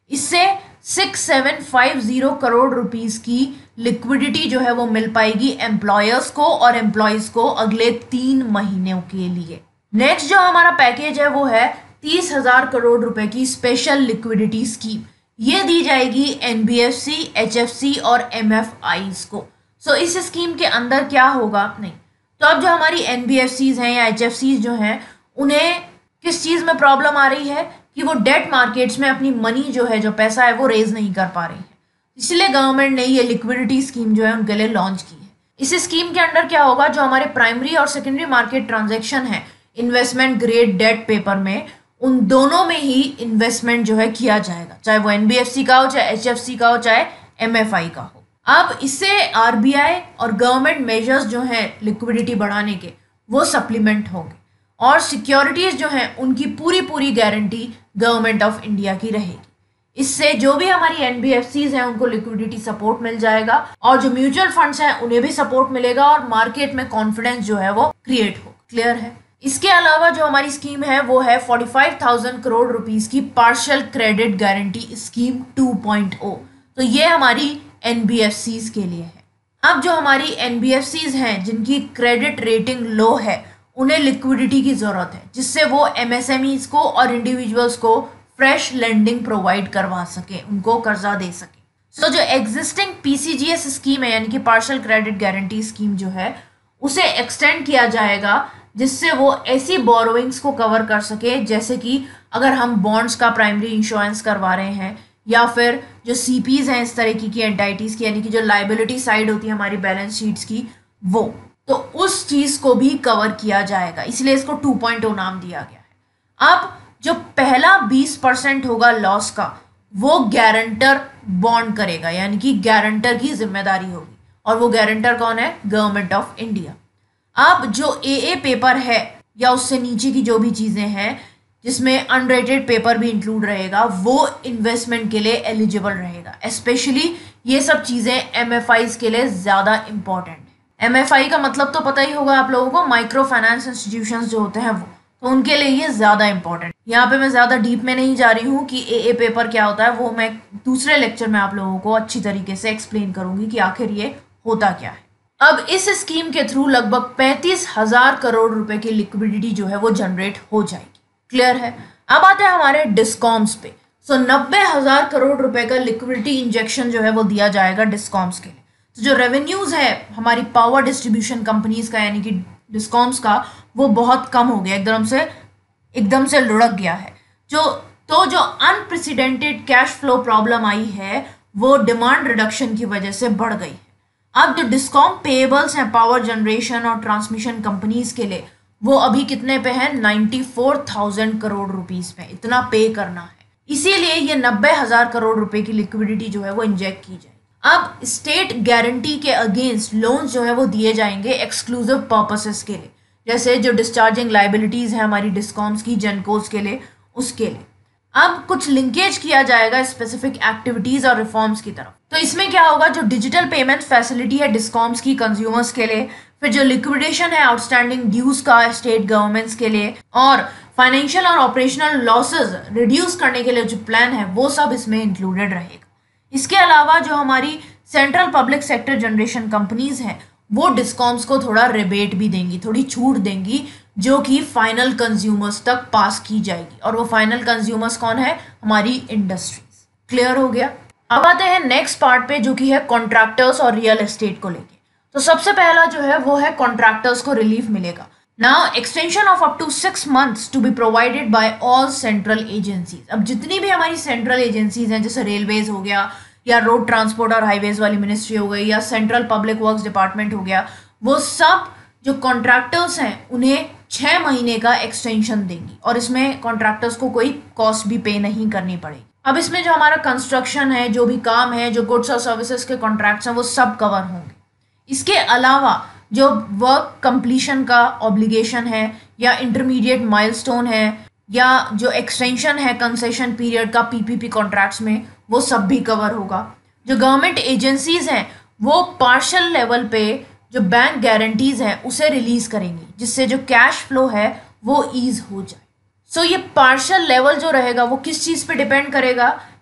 इससे six seven five zero crore rupees की लिक्विडिटी जो है वो मिल पाएगी एम्प्लॉयर्स को और एम्प्लॉयज को अगले तीन महीनों के लिए। नेक्स्ट जो हमारा पैकेज है वो है तीस हजार करोड़ रुपए की स्पेशल लिक्विडिटी स्कीम। ये दी जाएगी एनबीएफसी, एचएफसी और एमएफआईज को। सो so, इस स्कीम के अंदर क्या होगा, नहीं तो अब जो हमारी एनबीएफसीज हैं या एचएफसीज जो हैं उन्हें किस चीज़ में प्रॉब्लम आ रही है कि वो डेट मार्केट्स में अपनी मनी जो है, जो पैसा है वो रेज नहीं कर पा रही है, इसलिए गवर्नमेंट ने ये लिक्विडिटी स्कीम जो है उनके लिए लॉन्च की है। इस स्कीम के अंडर क्या होगा, जो हमारे प्राइमरी और सेकेंडरी मार्केट ट्रांजेक्शन है इन्वेस्टमेंट ग्रेड डेट पेपर में, उन दोनों में ही इन्वेस्टमेंट जो है किया जाएगा, चाहे वो एनबीएफसी का हो, चाहे एचएफसी का हो, चाहे एमएफआई का हो। अब इससे आरबीआई और गवर्नमेंट मेजर्स जो हैं लिक्विडिटी बढ़ाने के वो सप्लीमेंट होंगे और सिक्योरिटीज जो हैं उनकी पूरी पूरी गारंटी गवर्नमेंट ऑफ इंडिया की रहेगी। इससे जो भी हमारी एनबीएफसीज हैं उनको लिक्विडिटी सपोर्ट मिल जाएगा और जो म्यूचुअल फंड्स हैं उन्हें भी सपोर्ट मिलेगा और मार्केट में कॉन्फिडेंस जो है वो क्रिएट हो। क्लियर है। इसके अलावा जो हमारी स्कीम है वो है पैंतालीस हज़ार करोड़ रुपीस की partial credit guarantee scheme two point o. तो ये हमारी एनबीएफसीज के लिए है। अब जो हमारी एनबीएफसीज हैं जिनकी क्रेडिट रेटिंग लो है उन्हें लिक्विडिटी की जरूरत है जिससे वो एमएसएमईज को और इंडिविजुअल्स को फ्रेश लेंडिंग प्रोवाइड करवा सके, उनको कर्जा दे सके। सो so, जो एग्जिस्टिंग पीसीजीएस स्कीम है यानी कि पार्शियल क्रेडिट गारंटी स्कीम जो है उसे एक्सटेंड किया जाएगा जिससे वो ऐसी बोरोइंग्स को कवर कर सके जैसे कि अगर हम बॉन्ड्स का प्राइमरी इंश्योरेंस करवा रहे हैं या फिर जो सीपीज हैं इस तरह की की एंटाइटीज की यानी कि जो लाइबिलिटी साइड होती है हमारी बैलेंस शीट्स की, वो तो उस चीज को भी कवर किया जाएगा, इसलिए इसको टू पॉइंट ओ नाम दिया गया है। अब जो पहला बीस परसेंट होगा लॉस का वो गारंटर बॉन्ड करेगा यानी कि गारंटर की जिम्मेदारी होगी और वो गारंटर कौन है, गवर्नमेंट ऑफ इंडिया। अब जो एए पेपर है या उससे नीचे की जो भी चीजें हैं जिसमें अनरेटेड पेपर भी इंक्लूड रहेगा वो इन्वेस्टमेंट के लिए एलिजिबल रहेगा। स्पेशली ये सब चीजें एमएफआईज के लिए ज्यादा इंपॉर्टेंट है। एमएफआई का मतलब तो पता ही होगा आप लोगों को, माइक्रो फाइनेंस इंस्टीट्यूशंस जो होते हैं वो, तो उनके लिए ये ज्यादा इंपॉर्टेंट। यहाँ पे मैं ज्यादा डीप में नहीं जा रही हूँ कि एए पेपर क्या होता है, वो मैं दूसरे लेक्चर में आप लोगों को अच्छी तरीके से एक्सप्लेन करूंगी कि आखिर ये होता क्या है। अब इस स्कीम के थ्रू लगभग पैंतीस हजार करोड़ रुपए की लिक्विडिटी जो है वो जनरेट हो जाएगी। क्लियर है। अब आते हैं हमारे डिस्कॉम्स पे। सो नब्बे हजार करोड़ रुपए का लिक्विडिटी इंजेक्शन जो है वो दिया जाएगा डिस्कॉम्स के लिए। तो जो रेवेन्यूज है हमारी पावर डिस्ट्रीब्यूशन कंपनीज का यानी कि डिस्कॉम्स का वो बहुत कम हो गया, एकदम से एकदम से लुढ़क गया है। जो तो जो अनप्रेसिडेंटेड कैश फ्लो प्रॉब्लम आई है वो डिमांड रिडक्शन की वजह से बढ़ गई है। अब जो डिस्कॉम पेएबल्स हैं पावर जनरेशन और ट्रांसमिशन कंपनीज के लिए वो अभी कितने पे हैं, चौरानवे हज़ार करोड़ रुपीस पे इतना पे करना है, इसीलिए ये नब्बे हजार करोड़ रुपए की लिक्विडिटी जो है वो इंजेक्ट की जाए। अब स्टेट गारंटी के अगेंस्ट लोन्स जो है वो दिए जाएंगे एक्सक्लूसिव पर्पसेस के लिए, जैसे जो डिस्चार्जिंग लाइबिलिटीज है हमारी डिस्कॉम्स की जेनकोस के लिए, उसके लिए। अब कुछ लिंकेज किया जाएगा स्पेसिफिक एक्टिविटीज और रिफॉर्म्स की तरफ। तो इसमें क्या होगा, जो डिजिटल पेमेंट फैसिलिटी है डिस्कॉम्स की कंज्यूमर्स के लिए, फिर जो लिक्विडेशन है आउटस्टैंडिंग ड्यूज का स्टेट गवर्नमेंट्स के लिए, और फाइनेंशियल और ऑपरेशनल लॉसेस रिड्यूस करने के लिए जो प्लान है वो सब इसमें इंक्लूडेड रहेगा। इसके अलावा जो हमारी central public sector generation companies हैं वो डिस्कॉम्स को थोड़ा रिबेट भी देंगी, थोड़ी छूट देंगी जो कि फाइनल कंज्यूमर्स तक पास की जाएगी, और वो फाइनल कंज्यूमर्स कौन है, हमारी इंडस्ट्रीज। क्लियर हो गया। अब आते हैं नेक्स्ट पार्ट पे जो कि है कॉन्ट्रैक्टर्स और रियल एस्टेट को लेके। तो सबसे पहला जो है वो है कॉन्ट्रैक्टर्स को रिलीफ मिलेगा। Now extension of up to six months to be provided by all central agencies. अब जितनी भी हमारी सेंट्रल एजेंसीज हैं जैसे रेलवेज हो गया या रोड ट्रांसपोर्ट और हाईवेज वाली मिनिस्ट्री हो गई या सेंट्रल पब्लिक वर्क्स डिपार्टमेंट हो गया, वो सब जो कॉन्ट्रैक्टर्स हैं उन्हें छः महीने का एक्सटेंशन देंगी और इसमें कॉन्ट्रैक्टर्स को कोई कॉस्ट भी पे नहीं करनी पड़ेगी। अब इसमें जो हमारा कंस्ट्रक्शन है, जो भी काम है, जो गुड्स और सर्विसेज के कॉन्ट्रैक्ट्स हैं वो सब कवर होंगे। इसके अलावा जो वर्क कंप्लीशन का ऑब्लिगेशन है या इंटरमीडिएट माइलस्टोन है या जो एक्सटेंशन है कंसेशन पीरियड का पीपीपी कॉन्ट्रैक्ट्स में, वो सब भी कवर होगा। जो गवर्नमेंट एजेंसीज हैं वो पार्शियल लेवल पे जो बैंक गारंटीज हैं उसे रिलीज करेंगी जिससे जो कैश फ्लो है वो ईज हो जाए। सो so, ये पार्शियल लेवल जो रहेगा वो किस चीज़ पे डिपेंड करेगा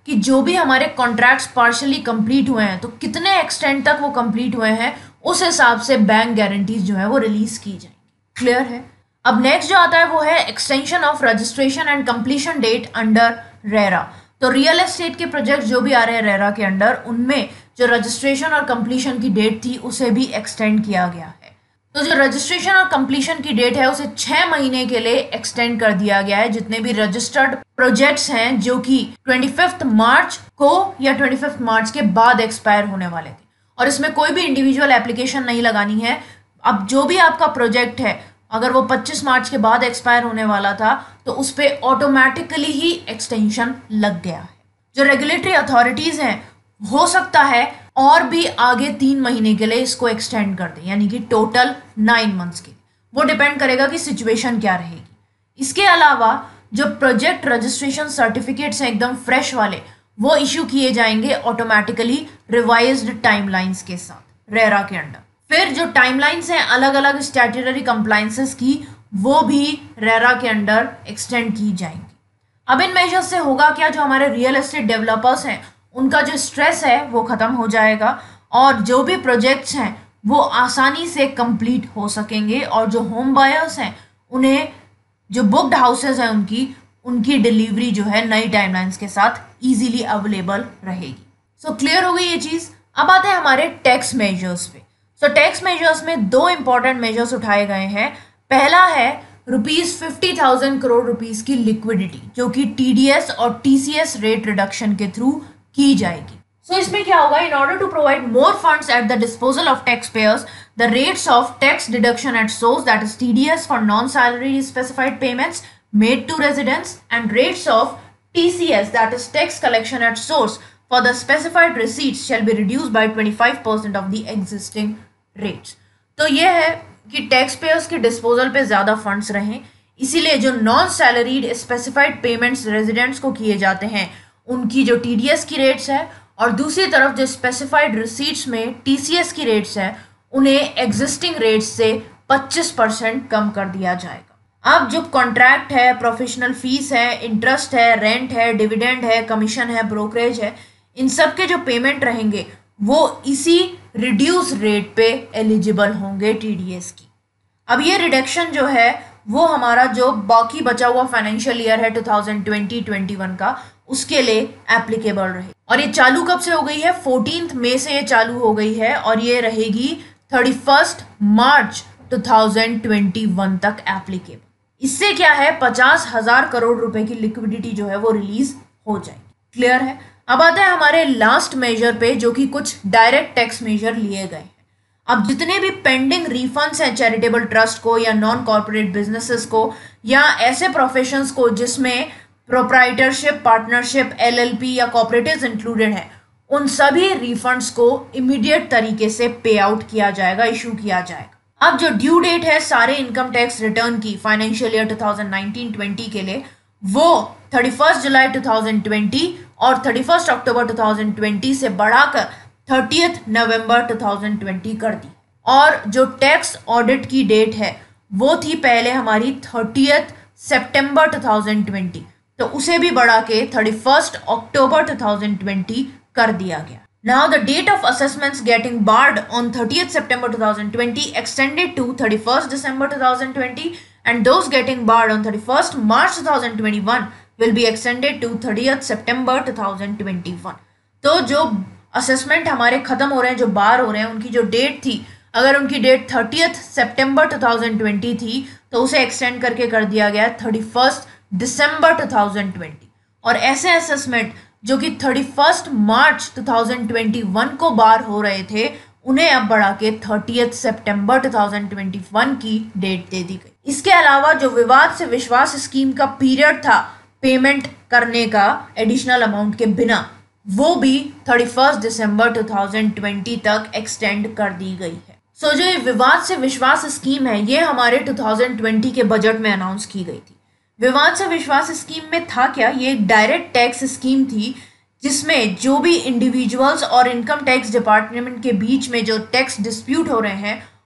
कि जो भी हमारे कॉन्ट्रैक्ट्स पार्शली कंप्लीट हुए हैं तो कितने एक्सटेंड तक वो कंप्लीट हुए हैं, उस हिसाब से बैंक गारंटीज जो है वो रिलीज की जाएंगी। क्लियर है। अब नेक्स्ट जो आता है वो है extension of registration and completion date under RERA. तो रियल एस्टेट के प्रोजेक्ट जो भी आ रहे हैं रेरा के अंडर, उनमें जो रजिस्ट्रेशन और कंप्लीशन की डेट थी उसे भी एक्सटेंड किया गया है। तो जो रजिस्ट्रेशन और कंप्लीशन की डेट है उसे छह महीने के लिए एक्सटेंड कर दिया गया है। जितने भी रजिस्टर्ड प्रोजेक्ट्स हैं जो कि पच्चीस मार्च को या पच्चीस मार्च के बाद एक्सपायर होने वाले थे, और इसमें कोई भी इंडिविजुअल एप्लीकेशन नहीं लगानी है। अब जो भी आपका प्रोजेक्ट है अगर वो पच्चीस मार्च के बाद एक्सपायर होने वाला था तो उस पर ऑटोमेटिकली ही एक्सटेंशन लग गया है। जो रेगुलेटरी अथॉरिटीज हैं हो सकता है और भी आगे तीन महीने के लिए इसको एक्सटेंड कर दें, यानी कि टोटल नाइन मंथ्स के लिए। वो डिपेंड करेगा कि सिचुएशन क्या रहेगी। इसके अलावा जो प्रोजेक्ट रजिस्ट्रेशन सर्टिफिकेट्स हैं एकदम फ्रेश वाले, वो इश्यू किए जाएंगे ऑटोमेटिकली रिवाइज्ड टाइमलाइंस के साथ रेरा के अंडर। फिर जो टाइमलाइंस हैं अलग अलग स्टैट्यूटरी कंप्लायंसेस की, वो भी रेरा के अंडर एक्सटेंड की जाएंगी। अब इन मेजर्स से होगा क्या, जो हमारे रियल एस्टेट डेवलपर्स हैं उनका जो स्ट्रेस है वो ख़त्म हो जाएगा और जो भी प्रोजेक्ट्स हैं वो आसानी से कंप्लीट हो सकेंगे, और जो होम बायर्स हैं उन्हें जो बुक्ड हाउसेज हैं उनकी उनकी डिलीवरी जो है नई टाइमलाइंस के साथ इजीली अवेलेबल रहेगी। सो क्लियर हो गई ये चीज़। अब आते हैं हमारे टैक्स मेजर्स पे। सो टैक्स मेजर्स में दो इंपॉर्टेंट मेजर्स उठाए गए हैं। पहला है rupees fifty thousand crore rupees की लिक्विडिटी, जो कि टीडीएस और टीसीएस रेट रिडक्शन के थ्रू की जाएगी। सो so, इसमें क्या होगा, in order to provide more funds at the disposal of tax payers, the rates of tax deduction at source, that is TDS for non salary specified payments made to residents, and rates of TCS, that is tax collection at source for the specified receipts, shall be reduced by twenty five percent of the existing rates. तो ये है कि tax payers के disposal पे ज़्यादा funds रहें, इसीलिए जो non salaried specified payments residents को किए जाते हैं उनकी जो टीडीएस की रेट्स है, और दूसरी तरफ जो स्पेसिफाइड रिसीट्स में टीसीएस की रेट्स है, उन्हें एग्जिस्टिंग रेट्स से पच्चीस परसेंट कम कर दिया जाएगा। अब जो कॉन्ट्रैक्ट है, प्रोफेशनल फीस है, इंटरेस्ट है, रेंट है, डिविडेंड है, कमीशन है, ब्रोकरेज है, इन सब के जो पेमेंट रहेंगे वो इसी रिड्यूस रेट पे एलिजिबल होंगे टीडीएस की। अब ये रिडक्शन जो है वो हमारा जो बाकी बचा हुआ फाइनेंशियल ईयर है two thousand twenty twenty one का, उसके लिए एप्लीकेबल रहे। और ये चालू कब से हो गई है, फोर्टीन्थ मई से ये चालू हो गई है और ये रहेगी thirty first March two thousand twenty one तक एप्लीकेबल। इससे क्या है, पचास हजार करोड़ रुपए की लिक्विडिटी जो है वो रिलीज हो जाएगी। क्लियर है। अब आते हैं हमारे लास्ट मेजर पे, जो कि कुछ डायरेक्ट टैक्स मेजर लिए गए हैं। अब जितने भी पेंडिंग रिफंड्स हैं चैरिटेबल ट्रस्ट को या नॉन कॉर्पोरेट बिजनेसेस को या ऐसे प्रोफेशंस को जिसमें प्रोप्राइटरशिप, पार्टनरशिप, एलएलपी या कॉपरेटिव्स इंक्लूडेड हैं, उन सभी रिफंड्स को इमीडिएट तरीके से पे आउट किया जाएगा, इशू किया जाएगा। अब जो ड्यू डेट है सारे इनकम टैक्स रिटर्न की financial year two thousand nineteen twenty के लिए, वो thirty first July two thousand twenty और thirty first October two thousand twenty से बढ़ाकर thirtieth November two thousand twenty कर दी। और जो टैक्स ऑडिट की डेट है वो थी पहले हमारी thirtieth September two thousand twenty, तो उसे भी बढ़ा के thirty first October two thousand twenty कर दिया गया। Now the date of assessments getting barred on thirtieth September two thousand twenty extended to thirty-first December two thousand twenty, and those getting barred on thirty-first March two thousand twenty-one will be extended to thirtieth September two thousand twenty-one. तो जो assessment हमारे खत्म हो रहे हैं, जो बार हो रहे हैं, उनकी जो डेट थी, अगर उनकी date thirtieth September two thousand twenty थी तो उसे एक्सटेंड करके कर दिया गया thirty first December two thousand twenty. और ऐसे असेसमेंट जो कि thirty first March two thousand twenty one को बार हो रहे थे, उन्हें अब बढ़ा के thirtieth September two thousand twenty one की डेट दे दी गई। इसके अलावा जो विवाद से विश्वास स्कीम का पीरियड था पेमेंट करने का एडिशनल अमाउंट के बिना, वो भी thirty first December two thousand twenty तक एक्सटेंड कर दी गई है। सो so, जो ये विवाद से विश्वास स्कीम है ये हमारे टू थाउजेंड ट्वेंटी के बजट में अनाउंस की गई थी। विवाद से विश्वास स्कीम में था क्या, ये एक डायरेक्ट टैक्स स्कीम थी जिसमें जो भी इंडिविजुअल्स और इनकम टैक्स डिपार्टमेंट के बीच में जो टैक्स डिस्प्यूट हो रहे हैं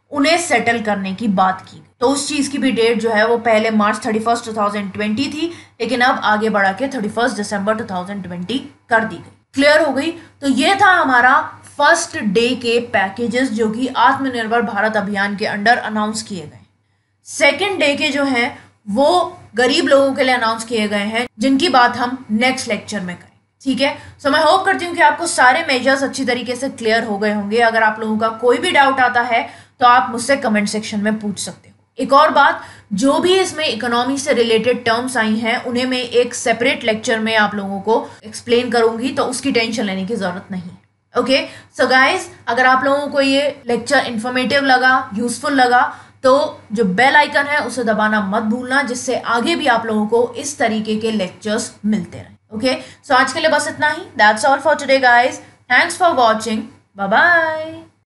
उन्हें सेटल करने की बात की। तो उस चीज की भी डेट जो है वो पहले March thirty first two thousand twenty थी, लेकिन अब आगे बढ़ा के thirty first December two thousand twenty कर दी गई। क्लियर हो गई। तो ये था हमारा फर्स्ट डे के पैकेजेस जो कि आत्मनिर्भर भारत अभियान के अंडर अनाउंस किए गए। सेकेंड डे के जो हैं वो गरीब लोगों के लिए अनाउंस किए गए हैं, जिनकी बात हम नेक्स्ट लेक्चर में करें। ठीक है। सो मैं होप करती हूँ कि आपको सारे मेजर्स अच्छी तरीके से क्लियर हो गए होंगे। अगर आप लोगों का कोई भी डाउट आता है तो आप मुझसे कमेंट सेक्शन में पूछ सकते हो। एक और बात, जो भी इसमें इकोनॉमी से रिलेटेड टर्म्स आई हैं उन्हें मैं एक सेपरेट लेक्चर में आप लोगों को एक्सप्लेन करूंगी, तो उसकी टेंशन लेने की जरूरत नहीं है। ओके सो गाइज, अगर आप लोगों को ये लेक्चर इंफॉर्मेटिव लगा, यूजफुल लगा, तो जो बेल आइकन है उसे दबाना मत भूलना, जिससे आगे भी आप लोगों को इस तरीके के लेक्चर्स मिलते रहें। ओके सो आज के लिए बस इतना ही। That's all for today guys. Thanks for watching. Bye bye.